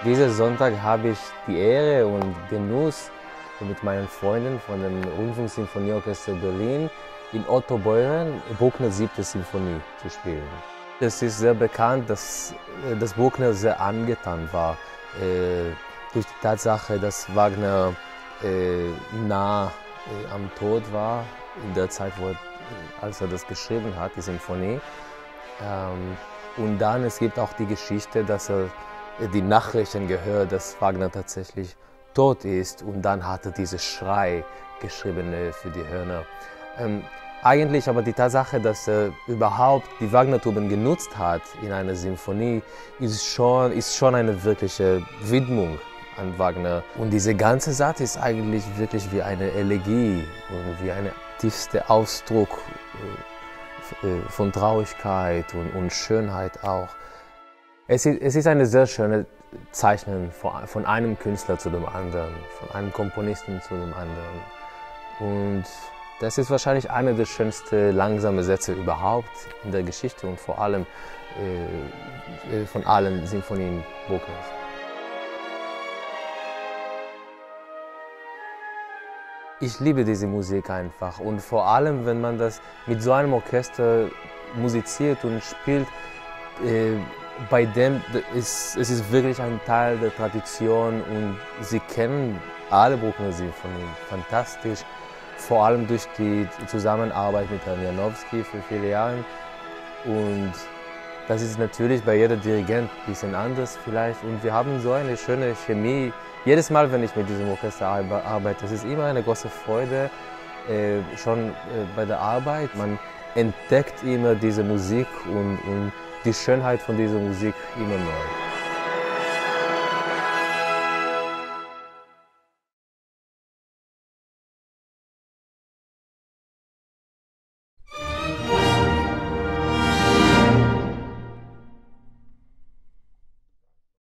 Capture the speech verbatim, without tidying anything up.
Diesen Sonntag habe ich die Ehre und Genuss, mit meinen Freunden von dem Rundfunksinfonieorchester Berlin in Otto Beuren Bruckners siebte Sinfonie zu spielen. Es ist sehr bekannt, dass, dass Bruckner sehr angetan war äh, durch die Tatsache, dass Wagner äh, nah äh, am Tod war, in der Zeit, wo er, als er das geschrieben hat, die Sinfonie. Ähm, und dann, es gibt auch die Geschichte, dass er die Nachrichten gehört, dass Wagner tatsächlich tot ist, und dann hat er diesen Schrei geschrieben äh, für die Hörner. Ähm, eigentlich aber die Tatsache, dass er überhaupt die Wagner-Tuben genutzt hat in einer Sinfonie, ist schon, ist schon eine wirkliche Widmung an Wagner. Und dieser ganze Satz ist eigentlich wirklich wie eine Elegie und wie ein tiefster Ausdruck äh, von Traurigkeit und, und Schönheit auch. Es ist, es ist eine sehr schöne Zeichnung von einem Künstler zu dem anderen, von einem Komponisten zu dem anderen. Und das ist wahrscheinlich einer der schönsten langsamen Sätze überhaupt in der Geschichte und vor allem äh, von allen Sinfonien Bruckners. Ich liebe diese Musik einfach, und vor allem, wenn man das mit so einem Orchester musiziert und spielt, äh, bei dem ist es ist wirklich ein Teil der Tradition, und sie kennen alle Bruckner-Sinfonien fantastisch, vor allem durch die Zusammenarbeit mit Herrn Janowski für viele Jahre. Und das ist natürlich bei jedem Dirigent ein bisschen anders vielleicht, und wir haben so eine schöne Chemie. Jedes Mal, wenn ich mit diesem Orchester arbeite, es ist immer eine große Freude, äh, schon äh, bei der Arbeit. Man entdeckt immer diese Musik und, und die Schönheit von dieser Musik immer neu.